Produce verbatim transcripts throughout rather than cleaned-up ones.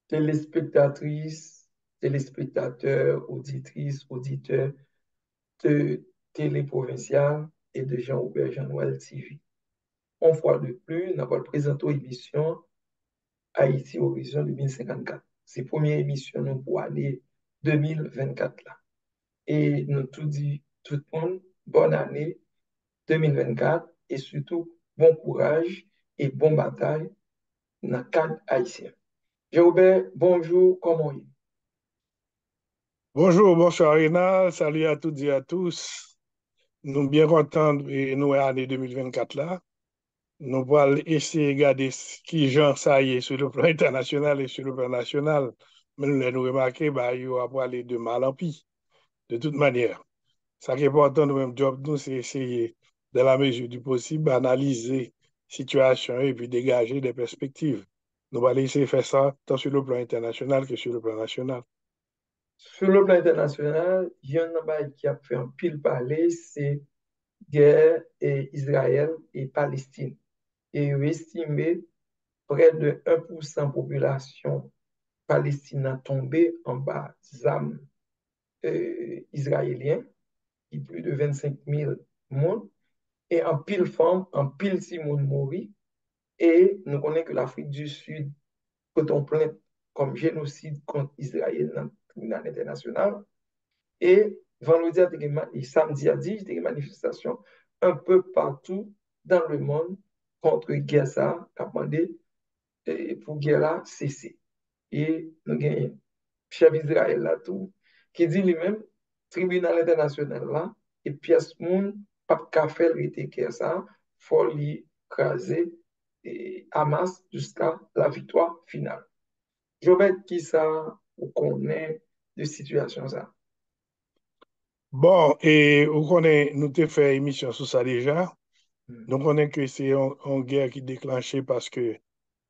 téléspectatrices, téléspectateurs, auditrices, auditeurs de Télé Provinciale et de Jean-Aubert Jean-Noël T V. Une fois de plus, nous avons présenté l'émission Haïti Horizon deux mille cinquante-quatre. C'est la première émission nous, pour l'année deux mille vingt-quatre. Là. Et nous tout dit, tout le monde, bonne année deux mille vingt-quatre et surtout bon courage et bonne bataille dans le cadre haïtien. Jean-Aubert, bonjour, comment est-ce? Bonjour, bonsoir Rénal, salut à toutes et à tous. Nous bien contents de nous année deux mille vingt-quatre là. Nous allons essayer de regarder ce qui genre ça y est sur le plan international et sur le plan national. Mais nous avons remarqué, bah, il va pas aller de mal en pis, de toute manière. Ce qui est important, nous même job, nous, c'est essayer, dans la mesure du possible, d'analyser la situation et puis dégager des perspectives. Nous allons essayer de faire ça tant sur le plan international que sur le plan national. Sur le plan international, il y a un homme qui a fait un pile parler, c'est guerre et Israël et Palestine. Et il estimé près de un pour cent de la population palestinienne a tombé en bas des armes euh, israéliennes, qui plus de vingt-cinq mille morts, et en pile femme, en pile Simone mourit. Et nous connaissons que l'Afrique du Sud, quand on plaint comme génocide contre Israël dans le tribunal international, et vendredi et samedi à dix, des manifestations un peu partout dans le monde contre Gaza, qui a demandé eh, pour guerre là cesser. Et nous avons chef Israël là tout, qui dit lui-même, tribunal international là, et pièce moun, pas qu'à faire arrêter guerre ça, faut l'écraser et Hamas jusqu'à la victoire finale. Je vais qui ça, ou connaît de situation ça. Bon, et on connaît, nous avons fait émission sur ça déjà. Hmm. Nous connaissons que c'est une, une guerre qui est déclenchée parce que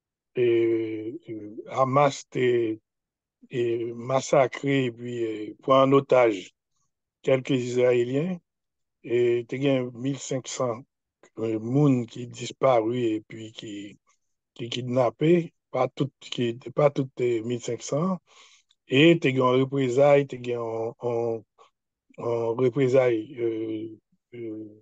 et, euh, Hamas a massacré et puis euh, pris en otage quelques Israéliens et il y a mille cinq cents personnes qui disparu et puis qui qui kidnappés, pas toutes qui pas toutes euh, mille cinq cents et il y a un représailles, il y a un, un, un représailles euh, euh,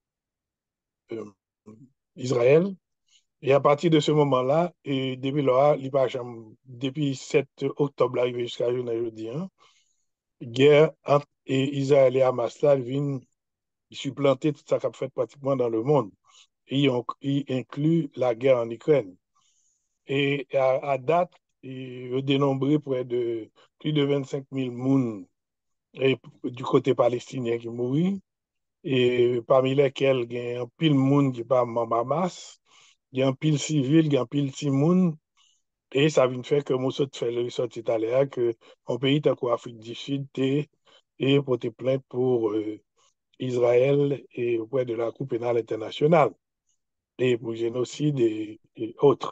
euh, Israël. Et à partir de ce moment-là, et depuis là, il pas jamais- depuis sept octobre arrivé jusqu'à aujourd'hui, hein, guerre entre et Israël et Hamas là vient supplanter tout ça qu'a fait pratiquement dans le monde. Et il, il inclut la guerre en Ukraine. Et à, à date, il a dénombré près de plus de vingt-cinq mille personnes et du côté palestinien qui mourent, et parmi lesquels il y a un pile de monde qui pas en masse, il y a un pile civil, il y a un pile timoun, et ça vient faire que moi, je fais le ressort tout à l'heure que un pays tel qu'Afrique du Sud est et porter plainte pour euh, Israël et auprès de la Cour pénale internationale et pour génocide et, et autres.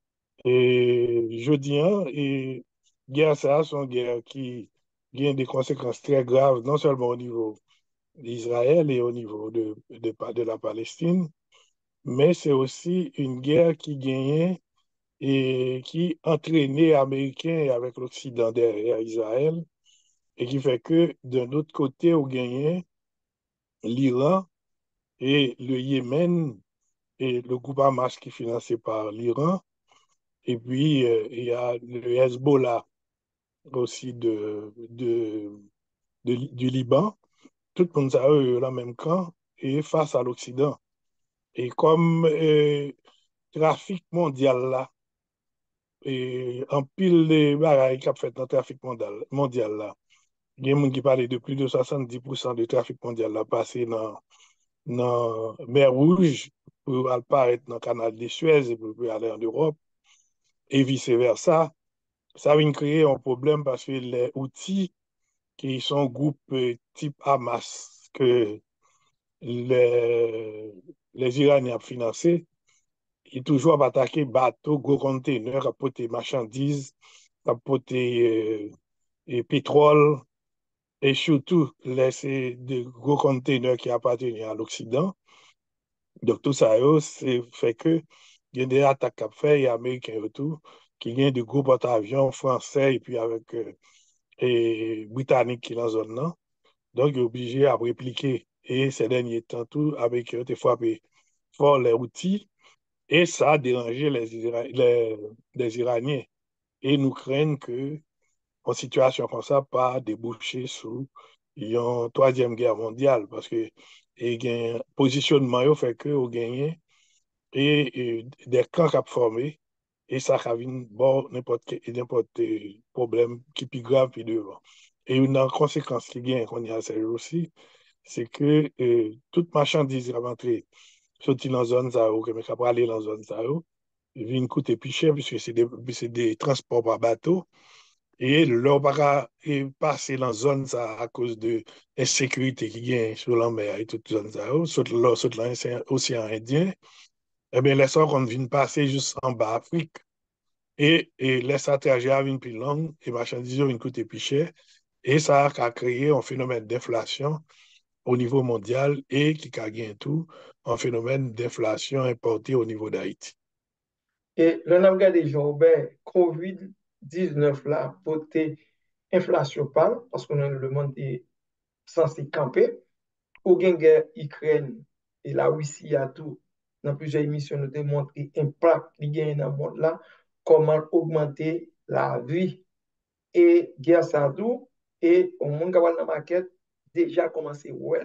Et je dis, hein, et guerre, ça, sont guerres qui ont des conséquences très graves, non seulement au niveau d'Israël et au niveau de, de, de la Palestine, mais c'est aussi une guerre qui gagnait et qui entraînait les Américains avec l'Occident derrière Israël et qui fait que d'un autre côté, on gagnait l'Iran et le Yémen et le groupe Hamas qui est financé par l'Iran. Et puis, euh, il y a le Hezbollah aussi de, de, de- du Liban. Tout le monde ça, eux, dans le même camp et face à l'Occident. Et comme euh, trafic mondial là, et en pile de bagailles qu'a fait dans le trafic mondial, mondial là, il y a des gens qui parlent de plus de soixante-dix pour cent du trafic mondial là passé dans dans la mer Rouge pour apparaître dans le canal de Suez et pour aller en Europe et vice-versa. Ça vient créer un problème parce que les outils qui sont groupes euh, type Hamas que les, les Iraniens ont financé, ils toujours attaqué bateaux, gros conteneurs, apporter marchandises, apporter euh, et pétrole et surtout laisser des gros conteneurs qui appartiennent à l'Occident. Donc tout ça, c'est fait que il y a des attaques à faire, et Américains et tout, qui gagne de gros porte-avions français et puis avec euh, et britannique qui est dans la zone là. Donc, il est obligé à répliquer. Et ces derniers temps, tout avec eux, des frappé fort les outils. Et ça a dérangé les, Ira les, les Iraniens. Et nous craignons que, en situation comme ça, pas déboucher sur une troisième guerre mondiale. Parce que le positionnement il fait que vous gagnez et, et des camps qui formés. Et ça a bon, n'importe n'importe problème qui est plus grave puis devant. Et une conséquence qui gagne qu'on y a celle aussi, c'est que euh, toute marchandise qui va entrer, sorti dans la zone ça, ou que mais capable aller dans la zone ça, il vient coûter plus cher puisque c'est des, c'est des transports par bateau. Et leur pas passer dans la zone ça à cause de l'insécurité qui gagne sur la mer et toute zone ça, surtout l'océan Indien. Eh bien, les sorts qu'on vient passer juste en bas Afrique. Et, et les stratégies viennent plus longues et marchandises viennent coûter plus cher. Et ça a créé un phénomène d'inflation au niveau mondial et qui a gagné tout un phénomène d'inflation importé au niveau d'Haïti. Et l'on a regardé, Jean-Robert, covid dix-neuf là, côté inflation parle, parce que le monde est censé camper, ou gen guerre Ukraine et la Russie a tout, dans plusieurs émissions, nous démontré l'impact qui gagne dans le monde là, comment augmenter la vie. Et guerre ça tout, et au monde qui va dans la maquette, déjà commencé well.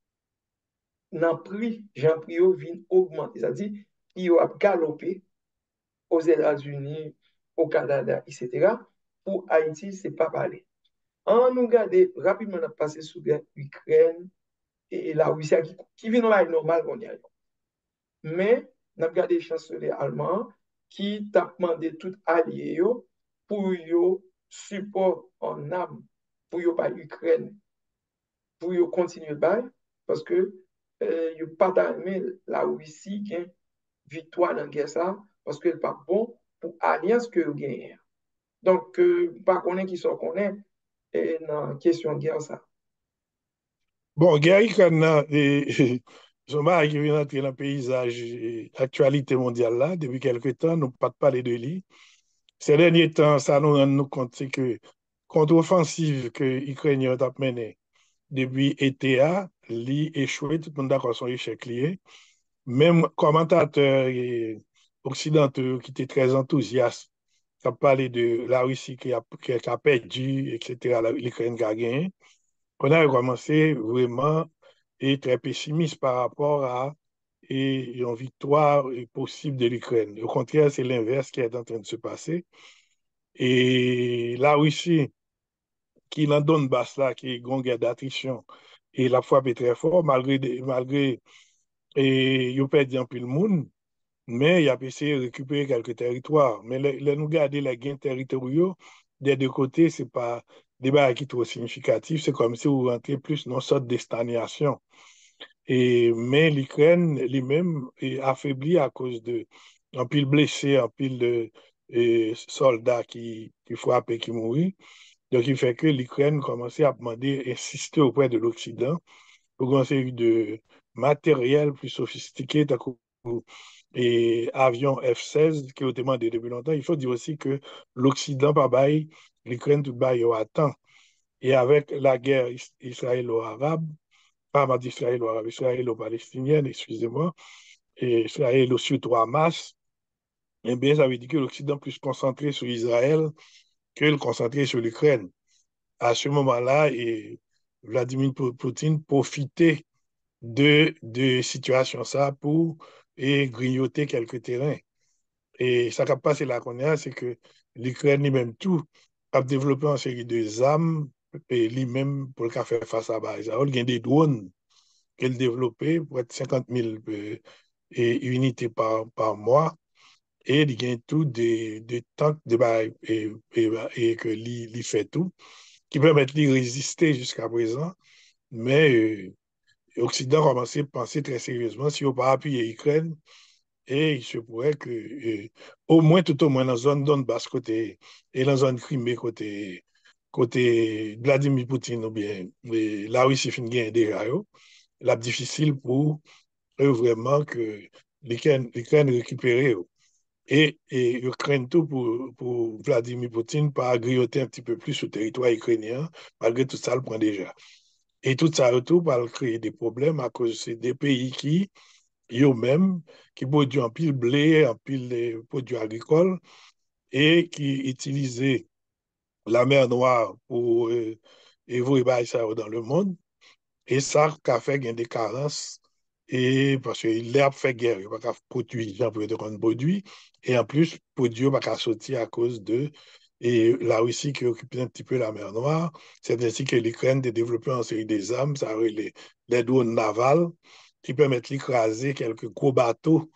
Dans prix, Jean Prio vient augmenter, c'est-à-dire, il a galopé aux États-Unis, au Canada, et cetera. Pour Haïti, ce n'est pas parlé. En nous garder rapidement, on a passé sous l'Ukraine et la Russie qui, qui vient dans normal qu'on y a. Mais, on a regardé les chanceliers allemands qui t'a demandé tout allié pour yo support en âme pour yo pas Ukraine, pour yo continuer bail parce que euh, yo pas aimé la Russie qui victoire dans la guerre ça parce que n'est pas bon pour alliance que vous gagnez. Donc, euh, pas qu'on qui sont qu'on est et dans la question de guerre ça. Bon, guerre Ukraine, et, je m'arrête qui vient entrer dans le paysage et actualité mondiale là, depuis quelques temps, nous ne pas parler de lui. Ces derniers temps, ça nous rend nous compte c'est que contre-offensive que les Ukrainiens ont menée depuis E T A, lui échoué, tout le monde d'accord son échec lié. Même commentateurs et occidentaux qui étaient très enthousiastes, qui ont parlé de la Russie qui a, qui a perdu, et cetera, l'Ukraine qui a gagné. On a commencé vraiment et très pessimiste par rapport à et une victoire possible de l'Ukraine. Au contraire, c'est l'inverse qui est en train de se passer. Et la Russie, qui est dans le Donbass, là, qui est une guerre d'attrition, et la frappe est très forte, malgré, malgré et, ils ont perdu un peu le monde, mais il a essayé de récupérer quelques territoires. Mais le, le nous garder les gains territoriaux des deux côtés, ce n'est pas des barres qui sont trop significatifs. C'est comme si vous rentrez plus dans une sorte de stagnation. Et, mais l'Ukraine lui-même est affaiblie à cause de un pile blessé, un pile de et, soldats qui, qui frappent et qui mourent. Donc, il fait que l'Ukraine commençait à demander, insister auprès de l'Occident pour une série de matériel plus sophistiqué, et avions F seize qui ont été demandés depuis longtemps. Il faut dire aussi que l'Occident, pas bail, l'Ukraine, tout bail, au attend. Et avec la guerre israélo-arabe, pas israélo-arabe, israélo-palestinienne, excusez-moi, et israélo surtout Hamas, eh bien, ça veut dire que l'Occident plus concentré sur Israël que le concentré sur l'Ukraine. À ce moment-là, et Vladimir Poutine profitait de, de situation ça pour et grignoter quelques terrains. Et ça qui a passé là qu'on a, c'est que l'Ukraine lui-même tout a développé une série de armes et lui-même pour le faire face à ça. Il y a des drones qu'elle a développés pour être cinquante mille euh, et unités par, par mois. Et il y a tout des, des tanks de et, et, et que lui fait tout, qui permettent de résister jusqu'à présent. Mais euh, l'Occident a commencé à penser très sérieusement si on pas appuyer l'Ukraine, et il se pourrait que, euh, au moins, tout au moins, dans la zone Donbass côté, et dans la zone Crimée côté, côté Vladimir Poutine, ou bien et la Russie fin gagne déjà, la difficile pour eux vraiment que l'Ukraine récupère. Et, et ils craignent tout pour, pour Vladimir Poutine pas grignoter un petit peu plus le territoire ukrainien, malgré tout ça, le prend déjà. Et tout ça, tout va créer des problèmes à cause de des pays qui, eux-mêmes, qui produisent en pile blé, en pile de produits agricoles, et qui utilisaient la mer Noire pour euh, évoluer ça dans le monde. Et ça, qu'a fait gain des carences. Et parce que l'herbe fait guerre, il n'y a pas produire, j'en peux dire un produit. Et en plus, produit pas qu'à sortir à cause de et la Russie qui occupe un petit peu la mer Noire. C'est ainsi que l'Ukraine a développé une série des armes, ça les, les drones navals, qui permettent d'écraser quelques gros bateaux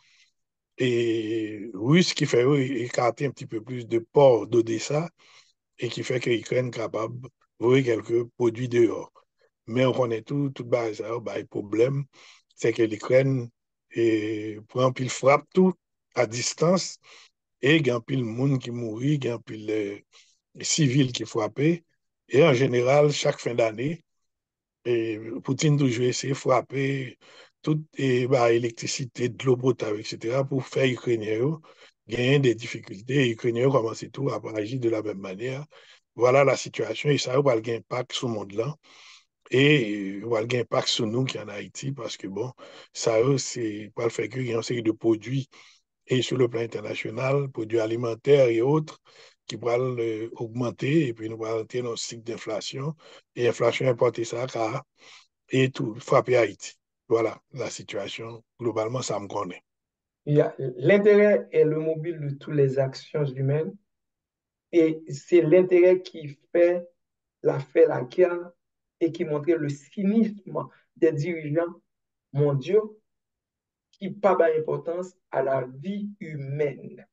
et russes qui fait eux, écarter un petit peu plus de ports d'Odessa et qui fait que l'Ukraine est capable de voler quelques produits dehors. Mais on connaît tout, tout bas, ça, bah, le problème, c'est que l'Ukraine prend pile frappe tout à distance et il y a un pile monde qui mourit, il y a un pile euh, civil qui frappé. Et en général, chaque fin d'année, et Poutine toujours essaie de frapper toute et, bah, électricité, de l'eau potable, et cetera, pour faire les Ukrainiens gagner des difficultés. Les Ukrainiens commencent tout à agir de la même manière. Voilà la situation et ça va avoir un impact sur le monde-là. Et il va avoir un impact sur nous qui en Haïti parce que, bon, ça, c'est pas le fait qu'il y a une série de produits et sur le plan international, produits alimentaires et autres qui vont euh, augmenter et puis nous allons entrer dans un cycle d'inflation. Et l'inflation importée, ça a et tout, frapper Haïti. Voilà la situation. Globalement, ça me connaît. Il y a- L'intérêt est le mobile de toutes les actions humaines et c'est l'intérêt qui fait la fait la guerre et qui montre le cynisme des dirigeants mondiaux qui pas d'importance à la vie humaine.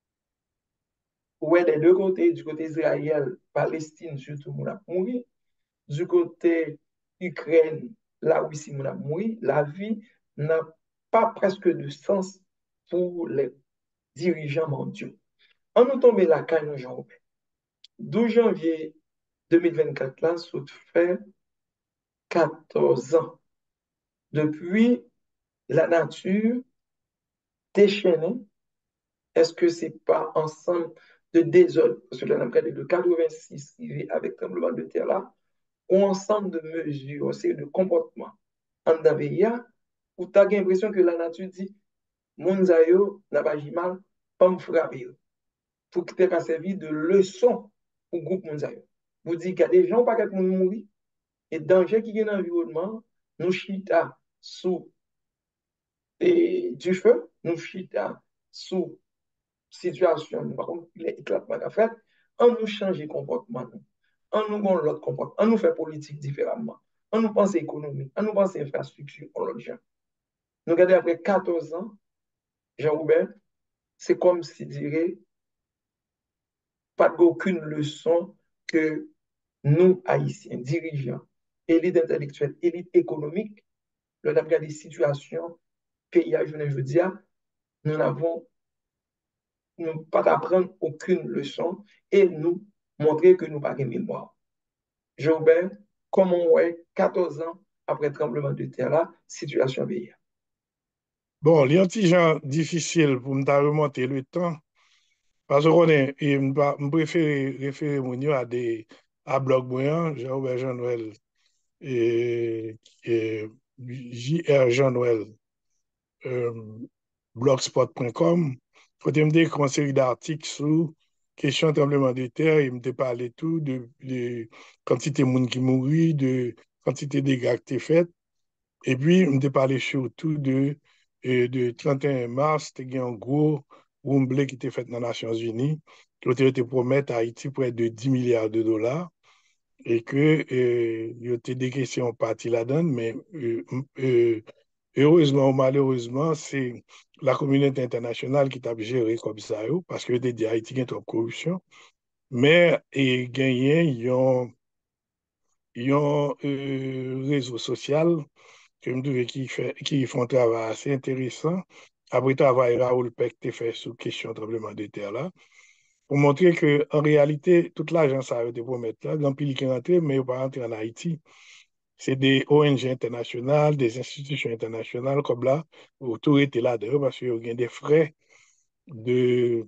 Ouais, des deux côtés, du côté Israël, Palestine, surtout, mon a mouru. Du côté Ukraine, là aussi, mon a mouru. La vie n'a pas presque de sens pour les dirigeants mondiaux. On nous tombe là, quand nous janvier. douze janvier deux mille vingt-quatre, là, ça fait quatorze ans. Depuis, la nature déchaînée, est-ce que c'est pas ensemble de désordre, parce que là, on a regardé de quatre-vingt-six avec tremblement de terre là, ou ensemble de mesures, c'est de comportements en Daveya, où tu as l'impression que la nature dit, mon zayo n'a pas agi mal, pas me frapper. Pour que tu aies servi de leçon au groupe mondial. Vous dites qu'il y a des gens pas qui mourir et danger qui est dans l'environnement, nous chita sous et du feu, nous chita sous situation, par contre, il est éclatement à faire, on nous change de comportement, on nous gon l'autre comportement, on nous fait politique différemment, on nous pense économie, on nous pense infrastructure, on l'autre gens. Nous regardons après quatorze ans, Jean-Roubert, c'est comme si dirait pas aucune leçon que nous, Haïtiens, dirigeants, élite intellectuelle, élite économique, nous avons regardé des situations, pays à je veux dire, nous n'avons nous pas apprendre aucune leçon et nous montrer que nous n'avons pas de mémoire. Joubert, comme on voit, quatorze ans après le tremblement de terre, là, situation pays. Bon, les gens difficile pour me remonter le temps, parce qu'on est, et je préfère référer mon à des à blog bouillant, Jean-Robert Jean-Noël et, et J R Jean-Noël, euh, blogspot point com. Quand il me dit une série d'articles sur question de tremblement de terre, il me parlait tout de, de quantité de monde qui mourit, de quantité de dégâts qui étaient faits. Et puis, on me parlait surtout de, euh, de trente et un mars, il y a un gros rumblé qui était fait dans les Nations Unies, qui a été promis à Haïti près de dix milliards de dollars, et que euh, il y a été décaissé en partie là-dedans, mais euh, euh, heureusement ou malheureusement, c'est la communauté internationale qui t'a géré comme ça, parce que dit Haïti il y a trop de corruption, mais et gagné, ils ont, ils ont euh, réseau social que me trouve qui, fait, qui font un travail assez intéressant. Après le travail, Raoul Peck a fait sur question tremblement de terre là, pour montrer qu'en réalité, toute l'agence a été pour mettre là, grand pile qui est rentré, mais il pas rentrer en Haïti. C'est des O N G internationales, des institutions internationales comme là, où tout était là-dedans parce qu'il y a des frais de,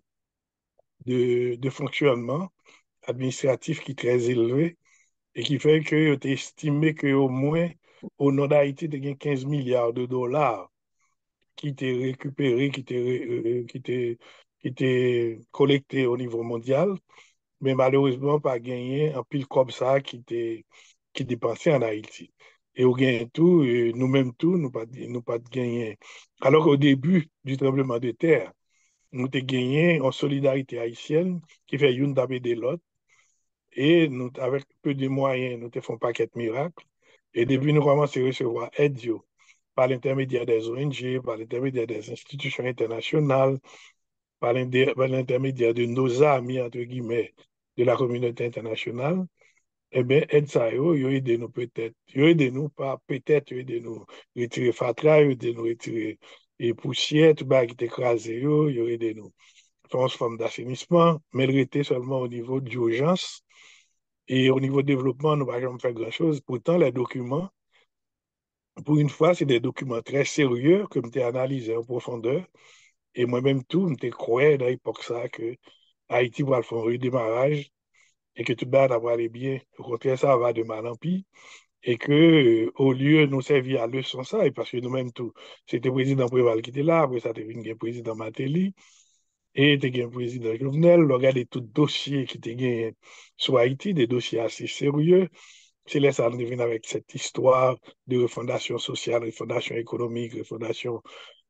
de, de fonctionnement administratif qui est très élevé et qui fait que tu estimé qu'au moins, au nord d'Haïti, tu as quinze milliards de dollars qui étaient récupérés, qui étaient, euh, qui étaient, qui étaient collectés au niveau mondial, mais malheureusement, pas gagné un pile comme ça qui était qui dépensait en Haïti. Et au gain tout, euh, nous-mêmes tout, nous pas nous pas gagné. Alors qu'au début du tremblement de terre, nous avons gagné en solidarité haïtienne qui fait une taper de l'autre. Et nous, avec peu de moyens, nous avons fait un paquet de miracles. Et depuis, nous commençons à recevoir aide yo, par l'intermédiaire des O N G, par l'intermédiaire des institutions internationales, par l'intermédiaire de nos amis, entre guillemets, de la communauté internationale. Eh bien, aide ça, yo, yo aide nous peut-être. Yo aide nous pas peut-être, yo aide nous retirer fatra, yo aide nous retirer les poussières, tout bas qui t'écrasé, yo, yo aide nous faire une forme d'assainissement, mais il était seulement au niveau d'urgence. Et au niveau développement, nous ne pouvons pas faire grand-chose. Pourtant, les documents, pour une fois, c'est des documents très sérieux que je analysés en profondeur. Et moi-même, tout, je croyais dans l'époque ça que Haïti va faire un redémarrage et que tout le monde va aller bien. Au contraire, ça va de mal en pis. Et que, euh, au lieu de nous servir à leçon ça, et parce que nous-mêmes, tout, c'était le président Préval qui était là, après ça, c'était le président Matéli, et tu as un président Jovenel, regardez tout dossier qui était gagné sur Haïti, des dossiers assez sérieux. C'est là ça nous vient avec cette histoire de refondation sociale, refondation économique, refondation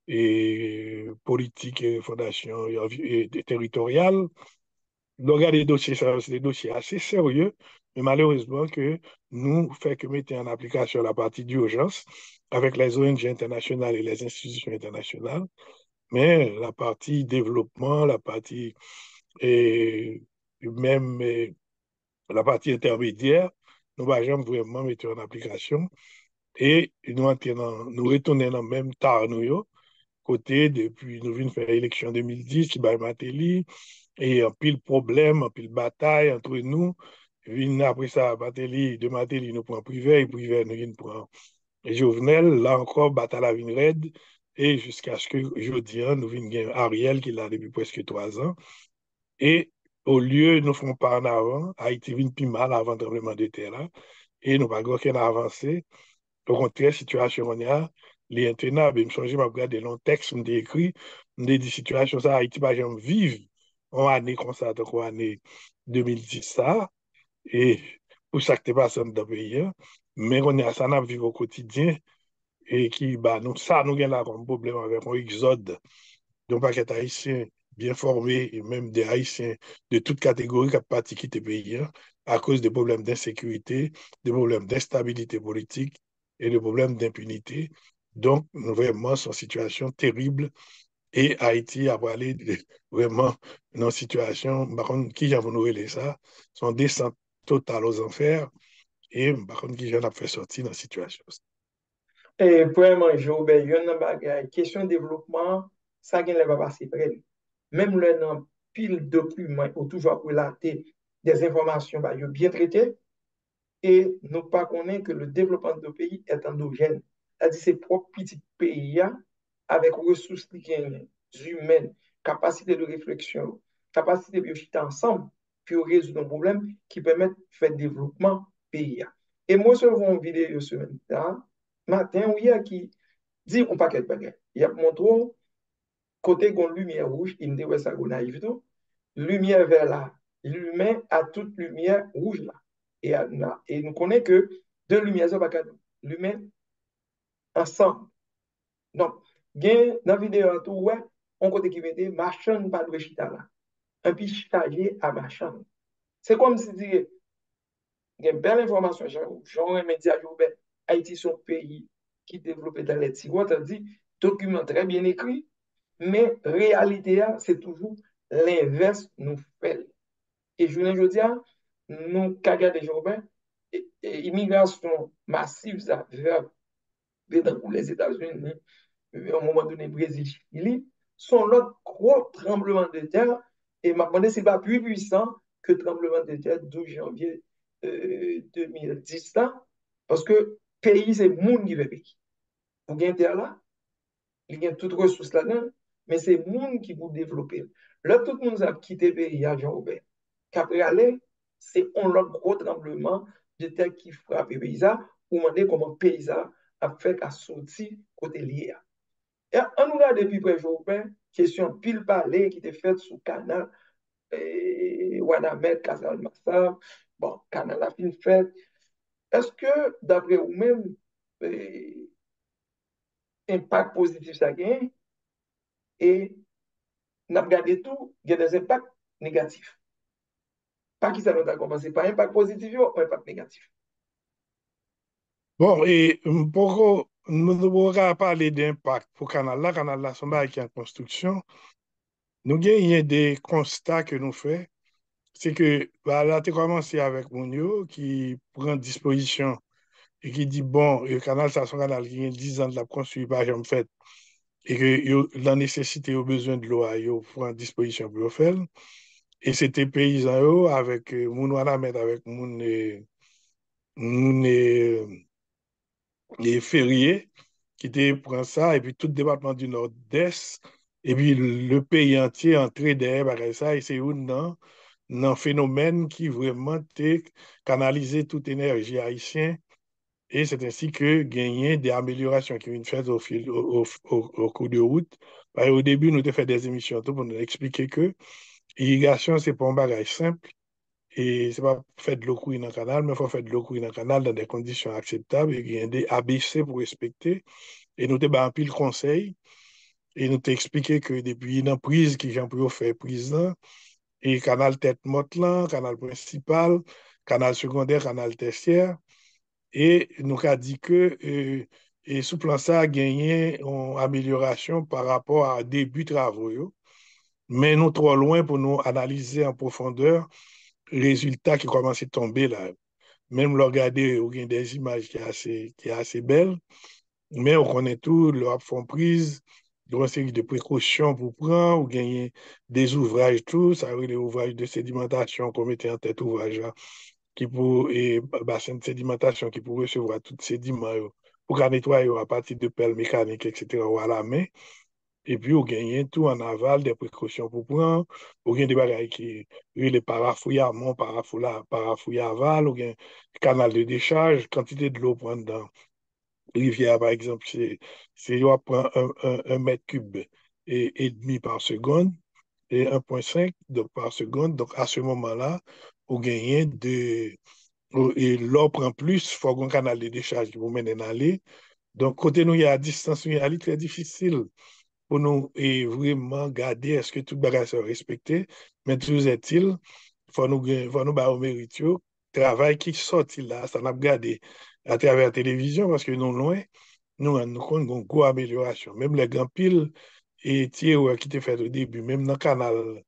et politique, et refondation et, et territoriale. Donc, il y a des dossiers, ça, c'est des dossiers assez sérieux, mais malheureusement que nous fait que mettre en application la partie d'urgence avec les O N G internationales et les institutions internationales, mais la partie développement, la partie et même et la partie intermédiaire, nous ne jamais vraiment mettre en application et nous, entraînons, nous retournons dans le même tard, nous, côté depuis nous venons faire l'élection deux mille dix qui bat Matéli et un pile problème, un pile bataille entre nous. Vin après ça, Matéli, de Matéli nous prend privé, et privé nous vient prend Jovenel, là encore, bataille la vin raide, et jusqu'à ce que jeudi, nous venions Ariel qui est là depuis presque trois ans. Et au lieu, nous ne ferons pas en avant, Haïti vient plus mal avant le tremblement de terre là, et nous n'avons pas aucune avancée. Au contraire, situation on a, les intenable, je me suis regardé long texte, je écrit, je me dit situation ça, Haïti pas jamais vivre en année comme ça, donc en année deux mille dix ça, et pour ça que tu pas dans le pays, hein. Mais on a ça, on vivre au quotidien, et qui, bah, nous, ça, nous avons là comme problème avec un exode d'un paquet haïtien bien formé, et même des haïtiens de toutes catégories qui ont parti quitter le pays, hein, à cause des problèmes d'insécurité, des problèmes d'instabilité politique et des problèmes d'impunité. Donc, nous, vraiment, c'est une situation terrible. Et Haïti a parlé de- vraiment dans une situation, par contre, qui j'en nous relayer ça, son descente totale aux enfers, et par contre, qui j'en a fait sortir dans la situation. Et vraiment, Joubert, yon nan bagay, question développement, ça gen lè va passer près. Même le nan pile document, ou toujours relater des informations bah, yo bien traitées, et nous pas connaît que le développement de nos pays est endogène. C'est-à-dire c'est propre petit pays hein, avec ressources humaines, capacité de réflexion, capacité de chiter ensemble, puis résoudre un problème qui permettent de faire développement pays. Hein. Et moi, je vois une vidéo ce matin, matin, où il y a qui dit un paquet de bagages. Il y a montré côté gon lumière rouge, il me dit ouais ça go naïf tout. Lumière vers là, l'humain a toute lumière rouge là. Et, et nous connaissons que deux lumières ça pas l'humain ensemble. Donc, gain dans la vidéo tout ouais, on côté qui mettait machin pas de chita là. Un puis chita lié à machin. C'est comme si dire il y a une belle information, genre un média, Haïti, son pays qui développe dans les tiroirs, dit document très bien écrit, mais réalité, c'est toujours l'inverse nous fait. Et je ne dis pas, nous, Kaga des urbains, immigration massive ça, vers les États-Unis, à un moment donné, Brésil, Chili, sont l'autre gros tremblement de terre. Et m'a demandé si pas plus puissant que le tremblement de terre douze janvier euh, deux mille dix là, parce que pays, c'est le monde qui veut pays. Vous avez terre là, il y a toutes ressources là-dedans, mais c'est moun qui pour développer. Là, tout le monde a quitté le pays à Jean-Robert. Qu'après aller, c'est un autre gros tremblement de terre qui frappe le pays, pour demander comment le pays a fait à sortir côté lié. Et on nous regarde depuis près Jean-Robert, question pile parler qui était faite sous le canal, et Wanamet, Casal Massa, bon, canal a fin fait. Est-ce que, d'après vous-même, eh, impact positif ça gagne et n'a regardé tout, il y a des impacts négatifs. Pas qui ça nous a commencé par impact positif ou impact négatif. Bon, et pourquoi nous ne pouvons pas parler d'impact pour le canal là, canal là, son qui est en construction. Nous avons des constats que nous faisons. C'est que bah, là, tu as commencé avec Mounio qui prend disposition et qui dit, bon, le canal, ça, c'est un canal qui a dix ans de la construit, par exemple, fait, et que yo, la nécessité, au besoin de l'eau, il prend disposition pour le faire. Et c'était paysans yo, avec euh, moun Wanamet, avec moun, euh, moun euh, et Ferrier, qui te prend ça, et puis tout le département du Nord-Est, et puis le pays entier entré derrière par ça, et c'est un un phénomène qui vraiment te canalisé toute énergie haïtienne, et c'est ainsi que gagner des améliorations qui viennent faire au, fil, au, au, au cours de route. Parce au début, nous avons fait des émissions tout pour nous expliquer que l'irrigation, c'est pas un bagage simple. Et c'est pas faire de l'eau courir dans le canal, mais il faut faire de l'eau courir dans le canal dans des conditions acceptables et il y a des A B C pour respecter. Et nous avons un pile conseil et nous t'ai expliqué que depuis une prise qui j'ai pu faire prise là, et canal tête morte là, canal principal, canal secondaire, canal tertiaire, et nous avons dit que euh, et sous plan ça a gagné une amélioration par rapport à début travaux. Yo. Mais nous trop loin pour nous analyser en profondeur résultats qui commencent à tomber là. Même le regarder, il y a des images qui sont assez, qui est assez belles, mais on connaît tout, leur font prise, il y a une série de précautions pour prendre, ou gagner des ouvrages, tout, ça veut dire des ouvrages de sédimentation qu'on mettait en tête ouvrage là, qui pour, et bassin de sédimentation qui pour recevoir tous ces sédiments, pour qu'on nettoyer à partir de pelles mécaniques, et cetera, ou à la main. Et puis, on gagne tout en aval, des précautions pour prendre. On gagne des bagages qui, oui, les parafouillements, parafouillements, parafouilles aval, on gagne canal de décharge, quantité de l'eau prendre dans rivière, par exemple, c'est, c'est, on prend un, un, un mètre cube et, et demi par seconde et un virgule cinq donc, par seconde. Donc, à ce moment-là, on gagne de, et l'eau prend plus, il faut un canal de décharge qui vous mène dans l'allée. Donc, côté nous, il y a à distance, il y a très difficile pour nous et vraiment garder est-ce que tout le bagage est respecté. Mais toujours est-il, il faut nous, faut nous battre au mérite. Le travail qui sorti là, ça n'a pas gardé à travers la télévision parce que nous, loin, nous, nous avons une grosse amélioration. Même les grands piles et tirs qui étaient fait au début, même dans le canal,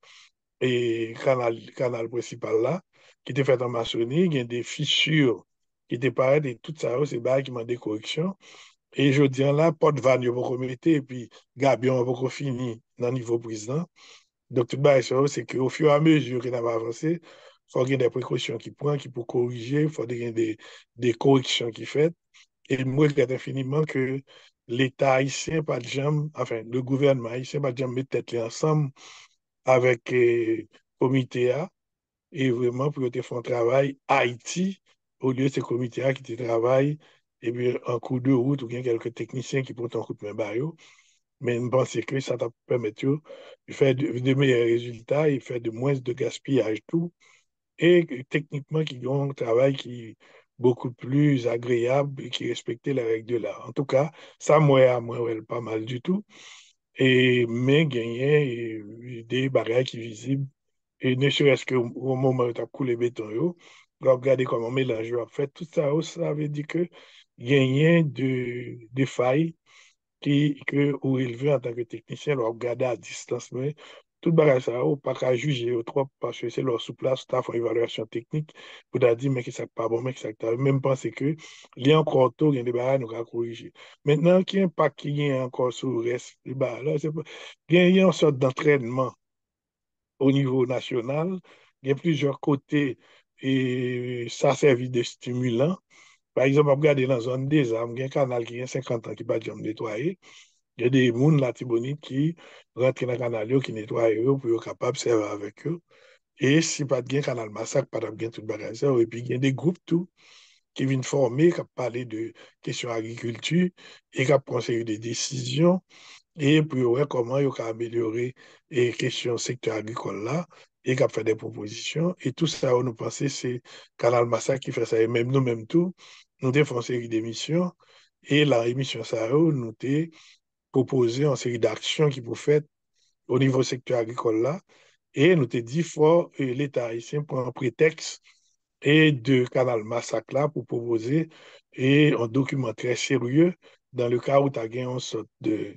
et canal, canal principal là, qui était fait en maçonnerie, il y a des fissures qui étaient pareilles et tout ça, c'est des qui m'ont des corrections. Et je dis là, pas de vanne, vous remettez, et puis Gabion va fini dans le niveau président. Donc, tout ça, c'est qu'au fur et à mesure qu'on va avancer, il faut qu'il y ait des précautions qui prennent, qui pour corriger, il faut qu'il y ait des, des corrections qui faites. Et moi, je regrette infiniment que l'État haïtien, pas de jamais, enfin, le gouvernement haïtien, pas de jamais mettre tête ensemble avec le comité A, et vraiment pour te faire un travail Haïti, au lieu de ces comités qui te travaillent, et puis en coup de route, ou bien quelques techniciens qui portent un coup de main barreau. Mais je pense que ça te permet de faire de, de meilleurs résultats et faire de moins de gaspillage, tout. Et techniquement, qui ont un travail qui est beaucoup plus agréable et qui respecte les règles de l'art. En tout cas, ça, moi, à moi, ouais, pas mal du tout. Et, mais gagner et, des bagages qui visibles et ne serait-ce qu'au au moment où tu as coulé béton, yo, regardez comment on mélange. En fait, tout ça, ça veut dire que gagner de, de failles qui, que, ou élevé en tant que technicien, leur regarder à distance, mais tout bagage ça, ou pas qu'à juger au trop, parce que c'est leur sous place, tu as fait une évaluation technique, pour te dire, mais que ça pas bon, mais que ça t'a même pensé que, il y a encore tôt, il y a des bagages nous à corriger. Maintenant, qui impact qui y a encore sur le reste, eh ben, là, c'est pas, il y a il y a une sorte d'entraînement au niveau national, il y a plusieurs côtés, et ça servi de stimulant. Par exemple, regardez dans la zone des armes, il y a un canal qui a cinquante ans qui n'a pas de nettoyer. Il y a des gens, la Tibonite, qui rentrent dans le canal, qui nettoient eux pour être capables de servir avec eux. Et si pas de canal massacre, pas de tout le bagage. Et puis, il y a des groupes tout qui viennent former, qui parlent de questions d'agriculture et qui prennent des décisions et puis voir comment ils peuvent améliorer les questions secteur agricole là et qui fait des propositions. Et tout ça, on nous pensait, c'est Canal Massacre qui fait ça. Et même nous, même tout, nous avons fait une série d'émissions et la émission ça, nous avons proposé une série d'actions qui peuvent faire au niveau secteur agricole là. Et nous avons dit faut euh, l'État haïtien prend un prétexte et de Canal Massacre là pour proposer et un document très sérieux dans le cas où tu as gagné une sorte de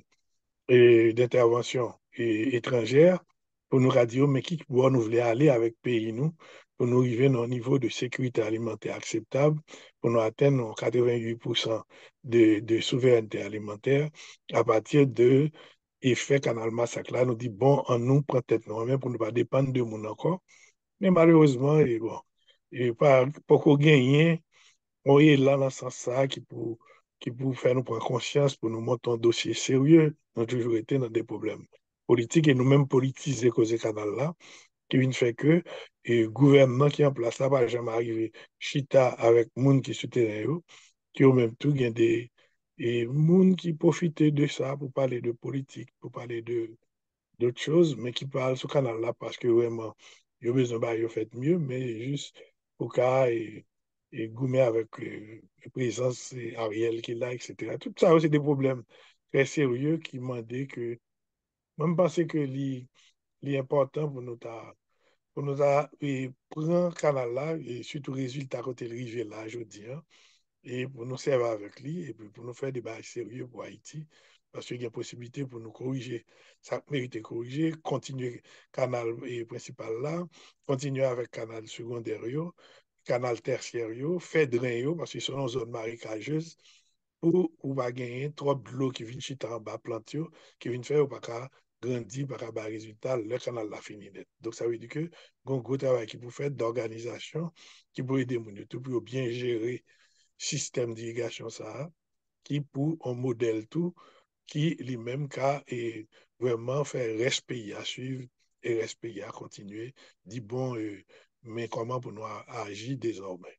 et d'intervention et- étrangère pour nous radio, mais qui pourra nous voulons aller avec pays nous pour nous arriver à un niveau de sécurité alimentaire acceptable, pour nous atteindre quatre-vingt-huit pour cent de, de souveraineté alimentaire à partir de effet Canal Massacre là, nous dit bon, on nous prend tête nous pour ne pas dépendre de mon encore. Mais malheureusement, et bon, et pas, pas qu'on gagne on est là dans ce sens-là qui pour, qui pour faire nous prendre conscience, pour nous montrer un dossier sérieux. Nous avons toujours été dans des problèmes politiques et nous-mêmes politiser cause canal-là, qui vient faire que le gouvernement qui est en place là, va jamais arriver chita avec les gens qui sont terrain, qui ont même tout, il y a des et gens qui profitent de ça pour parler de politique, pour parler de d'autres choses, mais qui parlent sur ce canal-là parce que vraiment, il y a besoin de faire fait mieux, mais juste pour qu'à et, et goumer avec euh, la présence et Ariel qui est là, et cetera. Tout ça, c'est des problèmes très sérieux qui demandaient que, même penser que l'important pour nous, ta- pour nous ta- et prendre ce canal-là, et surtout résultat côté le rivière là, je dis, hein, et pour nous servir avec lui, et puis pour nous faire des bails sérieux pour Haïti, parce qu'il y a possibilité pour nous corriger. Ça mérite de corriger, continuer canal eh, principal là, continuer avec canal secondaire, yo, canal tertiaire, yo, faire drain, yo, parce que c'est une zone marécageuse, pour ou va gagner trop de l'eau qui vient chiter en bas plante, yo, qui vient faire ou pas qu'à grandir, pas qu'à bas résultat, le canal l'a fini net. Donc ça veut dire que, il y a un gros travail qui peut faire d'organisation, qui peut aider mon tout pour bien gérer système d'irrigation ça, qui pour un modèle tout, qui lui-même a et vraiment fait respect à suivre et respect à continuer, dit bon, euh, mais comment pour nous agir désormais?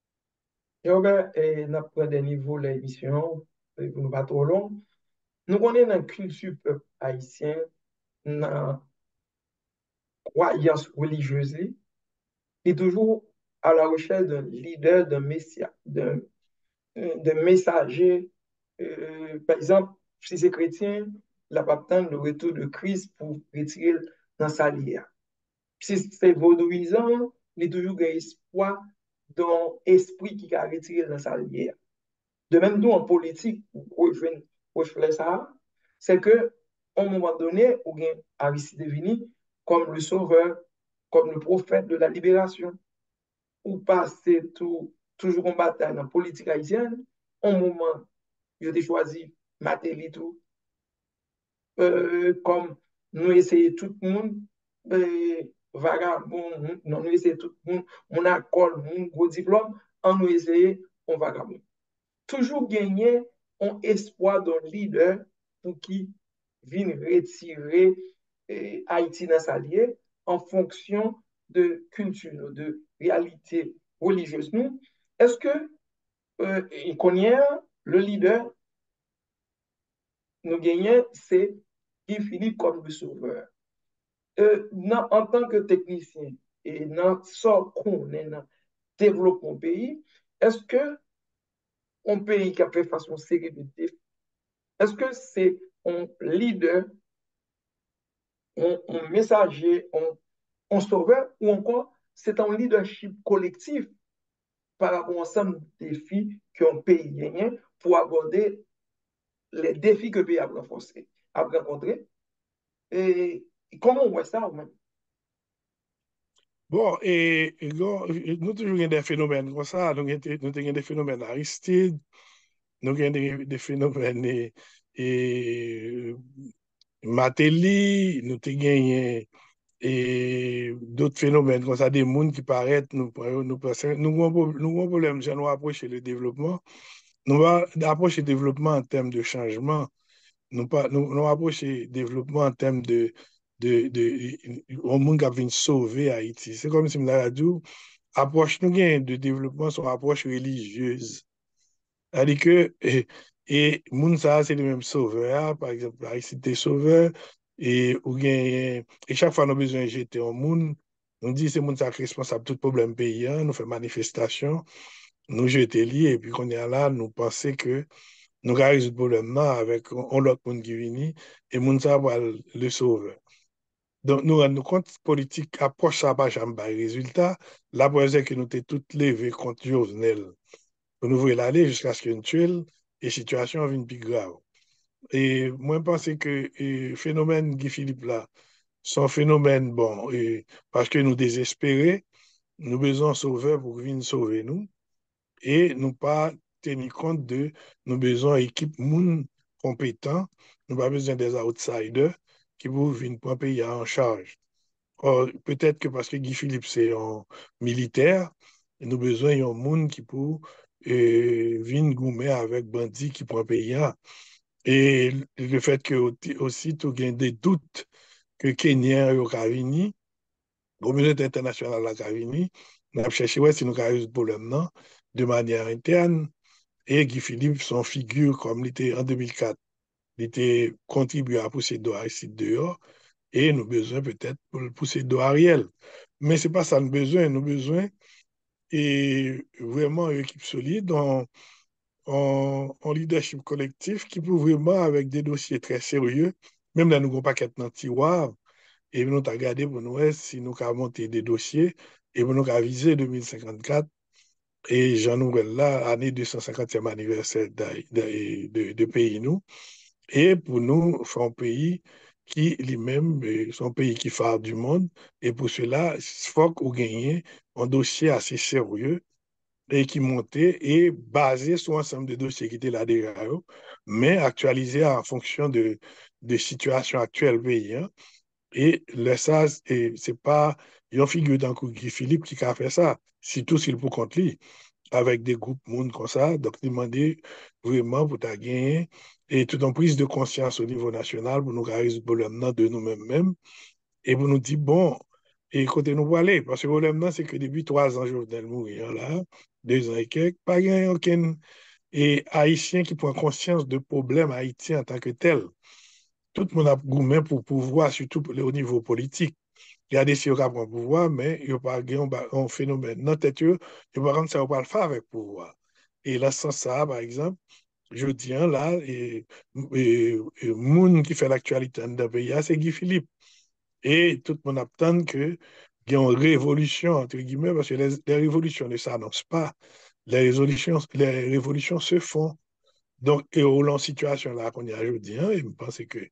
Et Robert, et n'a pas des niveaux l'émission, et pour nous pas trop long. Nous connaissons dans la culture peuple haïtien, dans la croyance religieuse, qui est toujours à la recherche d'un leader, d'un messie, d'un d'un messager. Euh, par exemple, si c'est chrétien, la pas attendre le retour de Christ pour retirer dans sa lière. Si c'est vaudouisant, il y a toujours un espoir dans l'esprit qui a retiré dans sa lière. De même, nous, en politique, pour rejoindre ça, c'est que, à un moment donné, on a Aristide Devini comme le sauveur, comme le prophète de la libération, ou passer tout, toujours en bataille dans la politique haïtienne, un moment, j'ai choisi Matéli tout, euh, comme nous essayons tout le monde, euh, vagabond, non, nous essayons tout le monde, on a accord, mon gros diplôme, on nous essayons, on vagabond. Toujours gagner un espoir d'un leader pour qui vienne retirer eh, Haïti dans sa liée en fonction de culture, de réalité religieuse. Nous, est-ce que euh, il connaît le leader, nous gagnons, c'est Guy Philippe comme le sauveur. Euh, non, en tant que technicien et dans ce qu'on est dans développement pays, est-ce que un pays qui a fait face à une série de défis, est-ce que c'est un leader, un, un messager, un, un sauveur, ou encore c'est un leadership collectif par rapport à ensemble de défis qu'un pays gagne pour aborder les défis que le pays a renforcés, a rencontrés. Et comment on voit ça ou même? Bon, et, et bon, nous toujours avons des phénomènes comme ça, nous avons nous avons des phénomènes Aristide, nous avons des, des phénomènes et, et Matéli, nous avons gagné et d'autres phénomènes comme ça, des mondes qui paraissent, nous, nous, nous, nous avons un problème, si nous approcher le développement, nous allons approcher le développement en termes de changement nous pas nous, nous approcher développement en termes de de de au monde qui vient sauver Haïti. C'est comme si me l'a dit, approche nous gain de développement son approche religieuse. C'est-à-dire que et, et moun ça c'est le même sauveur, par exemple Haïti est sauveur et ou gain et chaque fois nous besoin de jeter un monde, on dit c'est moun ça qui est responsable de tout problème paysan, nous fait manifestation, nous jeter li et puis qu'on est là, nous penser que nous allons résoudre le problème là avec on l'autre monde qui vient et moun ça va le sauver. Donc, nous rendons compte, politique approche ça pas jamais résultat. La preuve c'est que nous t'es toutes levées contre Jovenel. Nous voulons l'aller jusqu'à ce qu'une tuile et situation vienne plus grave. Et moi, je pense que le phénomène Guy Philippe là, son phénomène, bon, et parce que nous désespérés, nous besoin de sauveur pour venir sauver nous et nous pas tenir compte de nous besoin d'équipe moun compétent, nous pas besoin des outsiders qui vont venir prendre le pays en charge. Or, peut-être que parce que Guy Philippe, c'est un militaire, nous avons besoin d'un monde qui peut euh, venir goumer avec bandits qui prend payant. Et le fait que aussi, tu as des doutes que Kenyan a venu, la communauté internationale a venu, nous avons cherché ouais, si nous avons eu ce problème de manière interne. Et Guy Philippe, son figure, comme il était en deux mille quatre, il était contribué à pousser dehors ici dehors. Et nous avons besoin peut-être pour le pousser de Ariel. Mais ce n'est pas ça nous avons besoin. Nous avons besoin et vraiment une équipe solide en, en, en leadership collectif qui peut vraiment, avec des dossiers très sérieux, même là, nous n'avons pas qu'être dans le tiroir, et nous avons regardé pour nous si nous avons monté des dossiers et pour nous avons visé deux mille cinquante-quatre. Et Jean Nouvel là, année deux cent cinquantième anniversaire de, de, de, de pays nous. Et pour nous, c'est un pays qui lui-même, c'est un pays qui phare du monde. Et pour cela, il faut qu'on gagne un dossier assez sérieux et qui montait et basé sur un ensemble de dossiers qui étaient là déjà, mais actualisé en fonction de, de situation actuelle pays. Hein. Et le ça, c'est pas une figure d'un coup Guy Philippe qui a fait ça, surtout s'il peut contre lui avec des groupes monde comme ça. Donc, demander vraiment pour ta gagner et toute une prise de conscience au niveau national pour nous résoudre le problème de nous-mêmes et pour nous dire, bon, et côté nous aller, parce que le problème, c'est que depuis trois ans, Jovenel mourir là, deux ans et quelques, pas gagné aucun et Haïtien qui prend conscience de problème haïtien en tant que tel. Tout le monde a gourmet pour pouvoir, surtout au niveau politique. Il y a des gens qui prennent pouvoir, mais il n'y a pas un phénomène. Dans tête, il n'y a pas ça, pas le faire avec pouvoir. Et là, sans ça, par exemple, je dis là, et, et, et moun qui fait l'actualité dans le pays, c'est Guy Philippe. Et tout le monde attend que il y ait une révolution, entre guillemets, parce que les, les révolutions ne s'annoncent pas. Les révolutions, les révolutions se font. Donc, et au long situation là qu'on y a aujourd'hui, hein, je pense que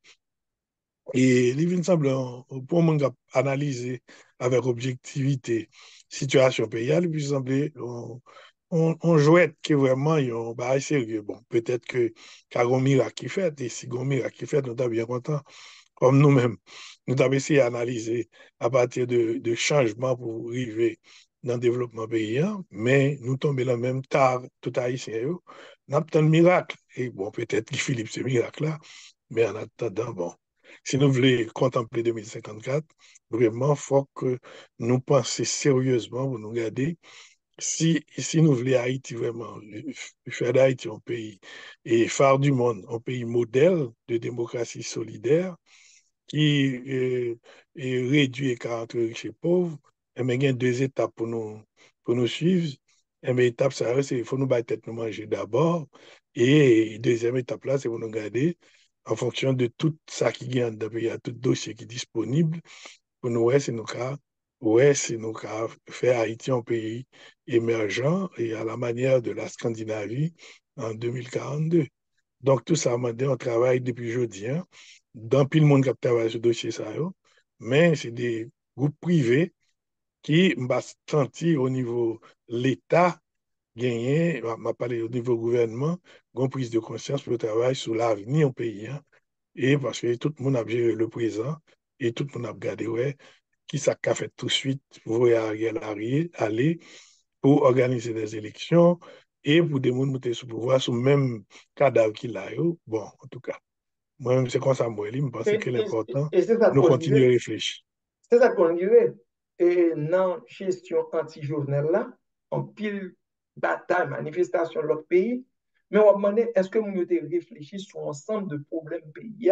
et il me semble, pour moi, analyser avec objectivité situation paysanne, il me semble, on, on, on jouette que vraiment, on va sérieux. Bon, peut-être que Caron Miracle qui fait, et si Gon Miracle qui fait, nous sommes bien contents, comme nous-mêmes. Nous avons essayé d'analyser à partir de, de changements pour arriver dans le développement paysan, mais nous tombons dans le même tard, tout haïtien, nous avons un miracle. Et bon, peut-être que Philippe, ce miracle-là, mais en attendant, bon. Si nous voulons contempler deux mille cinquante-quatre, vraiment, il faut que nous pensions sérieusement pour nous regarder si, si nous voulons Haïti vraiment, faire d'Haïti un pays et phare du monde, un pays modèle de démocratie solidaire qui euh, est réduit à entre riches et pauvres, et bien, il y a deux étapes pour nous, pour nous suivre. Et bien, étape, ça, c'est qu'il faut nous battre tête nous manger d'abord. Et deuxième étape, là, c'est pour nous garder en fonction de tout ça qui gagne dans le pays, tout dossier qui est disponible, pour nous, ouais, c'est nos cas, ouais, c'est nos cas, faire Haïti un pays émergent et à la manière de la Scandinavie en deux mille quarante-deux. Donc, tout ça, on travaille depuis jeudi, hein, dans pile monde qui travaille sur ce dossier, ça, yo, mais c'est des groupes privés qui m'ont senti au niveau de l'État gagner, m'a parlé au niveau gouvernement, une prise de conscience pour le travail sur l'avenir au pays. Hein. Et parce que tout le monde a géré le présent et tout le monde a regardé, ouais, qui ça qu'a fait tout de suite pour Ariel aller pour organiser des élections et pour des gens qui sous pouvoir sous le même cadavre qu'il a. Yo. Bon, en tout cas. Moi-même, c'est comme ça, moi, je pense Et, que et, l'important, et c'est ça nous qu'on continuer à dirait. réfléchir. C'est ça qu'on dirait. Et dans la gestion anti-journal là, en pile bataille, manifestation de l'autre pays, mais on va demander, est-ce que nous avons réfléchi sur l'ensemble de problèmes pays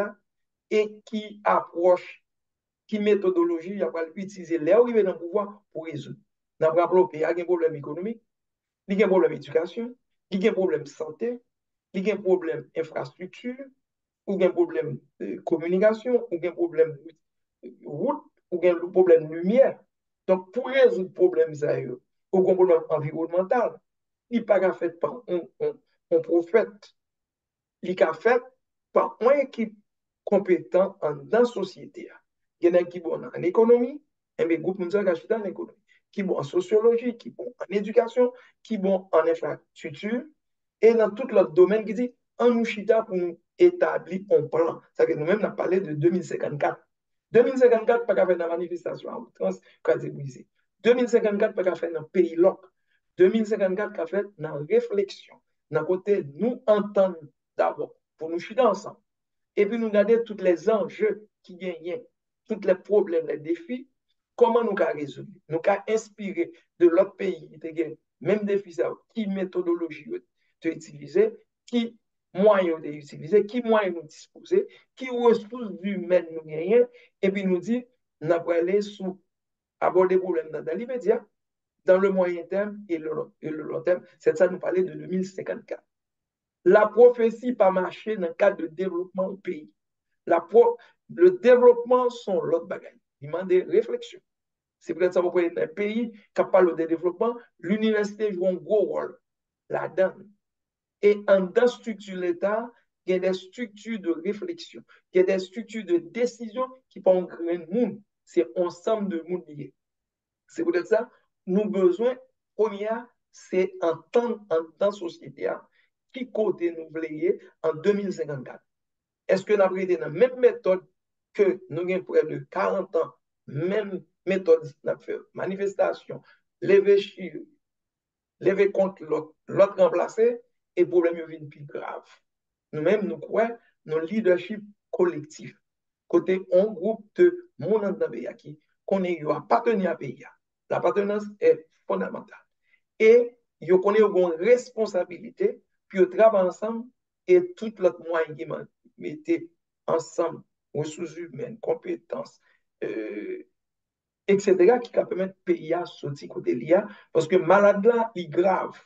et qui approche, qui méthodologie il va utiliser les arrivées dans le pouvoir pour résoudre. Nous avons rappelé au pays, il y a un problème économique, il y a un problème éducation, il y a un problème santé, il y a un problème infrastructure, ou un problème de communication, ou un problème de route, ou un problème de lumière. Donc, pour résoudre le problème, ça, ou un problème environnemental, il n'est pas fait par un, un, un prophète, il est fait par une équipe compétente dans la société. Il y en a qui sont en économie, et mes groupes nous engagent dans l'économie, qui sont en sociologie, qui sont en éducation, qui sont en infrastructure, et dans tout l'autre domaine qui dit, en nous chita pour nous établir un plan. Ça que nous-mêmes, on a parlé de deux mille cinquante-quatre. deux mille cinquante-quatre, pas qu'à faire la manifestation en outrance catégorisée. deux mille cinquante-quatre, pas qu'à faire dans le pays loc. deux mille cinquante-quatre, qu'à faire dans la réflexion. Dans côté, nous entendre d'abord, pour nous chiter ensemble. Et puis nous regarder tous les enjeux qui gagnent, tous les problèmes, les défis, comment nous avons résoudre. Nous avons inspiré de l'autre pays qui gagne même défi, qui méthodologie tu utiliser, qui moyens tu utiliser, qui moyens nous disposer, qui ressources humaines nous gagnons, et puis nous dit, nous allons aller sous aborder les problèmes dans l'immédiat, dans le moyen terme et le, et le long terme. C'est ça nous parler de deux mille cinquante-quatre. La prophétie pas marché dans le cadre de développement au pays. La pro, le développement sont l'autre bagaille. Il demande des réflexions. C'est peut-être ça, vous voyez, un pays qui parle de développement, l'université joue un gros rôle là-dedans. Et en dans structure l'État, il y a des structures de réflexion, il y a des structures de décision qui font créer le monde. C'est ensemble de monde lié. C'est peut-être ça. Nous besoin, première, c'est entendre en dans la société qui côté nous voulons en deux mille cinquante-quatre. Est-ce que nous avons été dans la même méthode que nous avons près de quarante ans, même méthode, nous avons fait manifestation, lever chiffre, lever contre l'autre, l'autre remplacé, et le problème est plus grave. Nous-mêmes, nous croyons dans le leadership collectif. Côté un groupe de monde dans le pays qui connaît appartenir à pays. L'appartenance est fondamentale. Et ils connaissent une responsabilité, puis ils travaillent ensemble et tout l'autre moyen qui mettent ensemble, ressources humaines, compétences, euh, et cetera, qui permettent au pays à sortir côté l'I A, parce que malade là, il est grave.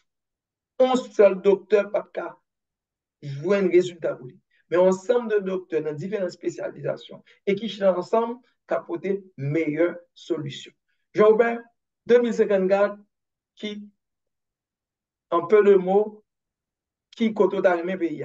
Un seul docteur pas qu'à jouer un résultat pour lui. Mais ensemble de docteurs dans différentes spécialisations et qui sont ensemble capoter meilleure solution. Jean-Robert, deux mille cinquante-quatre, qui, en peu de mots, qui côté d'arriver pays.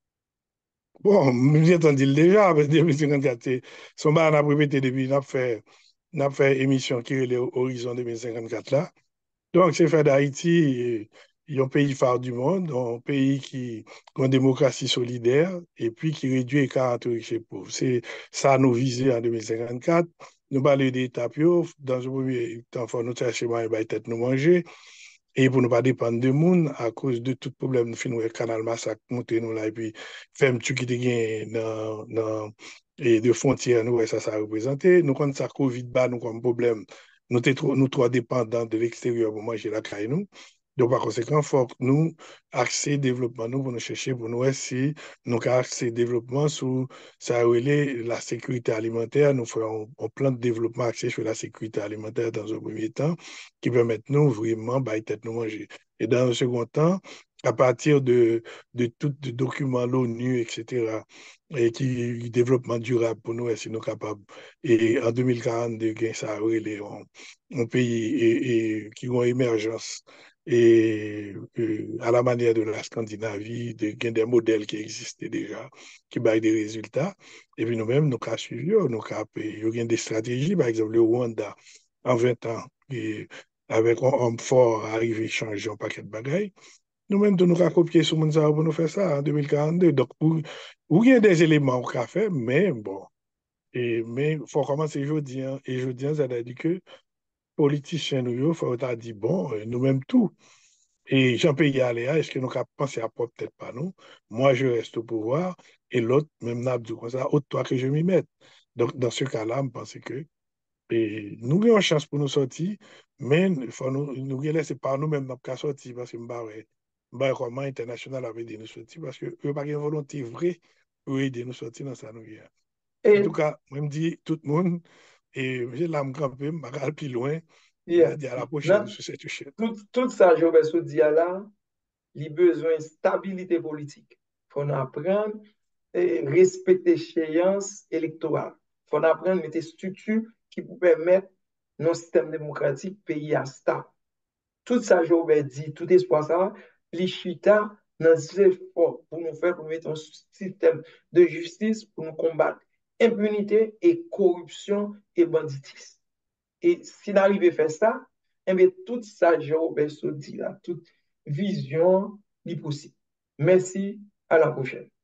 Bon, j'ai entendu déjà, parce que deux mille cinquante-quatre, c'est- son bar, on a répété depuis, on a fait, on a fait émission qui est l'Horizon deux mille cinquante-quatre là. Donc, c'est fait d'Haïti, il y a un pays phare du monde, un pays qui a une démocratie solidaire et puis qui réduit l'écart entre riches et pauvres. C'est ça nous viser en deux mille cinquante-quatre. Nous parlons d'étapes, dans un premier temps, il faut nous chercher à tête nous manger. Et pour ne pas dépendre de monde, à cause de tout problème, nous finissons le canal Massacre, monter nous là, et puis faire un truc qui te dans, dans, et de frontières, nous, ouais, ça, ça a représenté. Nous, quand ça Covid bas, nous, comme problème, nous, trop, nous, trop dépendants de l'extérieur pour manger la caille, nous. Donc, par conséquent, il faut que nous, accès développement, nous, pour nous chercher, pour nous, si nous, accès développement sous, ça relève la sécurité alimentaire, nous ferons un, un plan de développement axé sur la sécurité alimentaire dans un premier temps, qui permettent nous vraiment bah, tête nous manger. Et dans un second temps, à partir de, de tous les documents l'ONU, et cetera, et qui développement durable pour nous, si nous capables. Et en deux mille quarante-deux, ça a un, un pays et, et, qui ont émergence et, et, à la manière de la Scandinavie, de, des modèles qui existaient déjà, qui baillent des résultats. Et puis nous-mêmes, nous avons suivi, nous avons des stratégies, par exemple le Rwanda, en vingt ans, et avec un homme fort arrivé changer un paquet de bagailles. Nous-mêmes, nous avons copié sur mon pour nous faire ça en deux mille quarante-deux. Donc, il y a des éléments qu'on a fait, mais bon. Et, mais il faut commencer aujourd'hui. Hein, et aujourd'hui, ça veut dire que politiciens, nous, il faut dire, bon, nous-mêmes tout. Et Jean-Pierre Aléa, est-ce que nous avons pensé à peut-être pas nous? Moi, je reste au pouvoir et l'autre, même n'a dit comme ça, autre toi que je m'y mette. Donc, dans ce cas-là, je pense que et nous avons une chance pour nous sortir, mais il faut nous, nous laisser par nous-mêmes dans le sortir parce que je ne comment international avait aidé nous sortir parce que eux n'ont pas une volonté vraie pour aider nous sortir dans ça. Nous. En tout Et, cas, moi, je me dis tout le monde, et j'ai l'âme campée, je vais aller plus loin. Je yeah, dis à la prochaine nan, sur cette chaîne. tout, tout ça, je vais se dire là, il besoin de stabilité politique. Il faut apprendre à respecter l'échéance électorale. Il faut apprendre à mettre des structures qui vous permettent, dans le système démocratique, pays à stable. Tout ça, je dit, tout espoir ça, les chita dans les efforts pour nous faire pour mettre un système de justice pour nous combattre impunité et corruption et banditisme. Et s'il arrive à faire ça, eh bien, tout ça, Jean-Robert dit là, toute vision est possible. Merci, à la prochaine.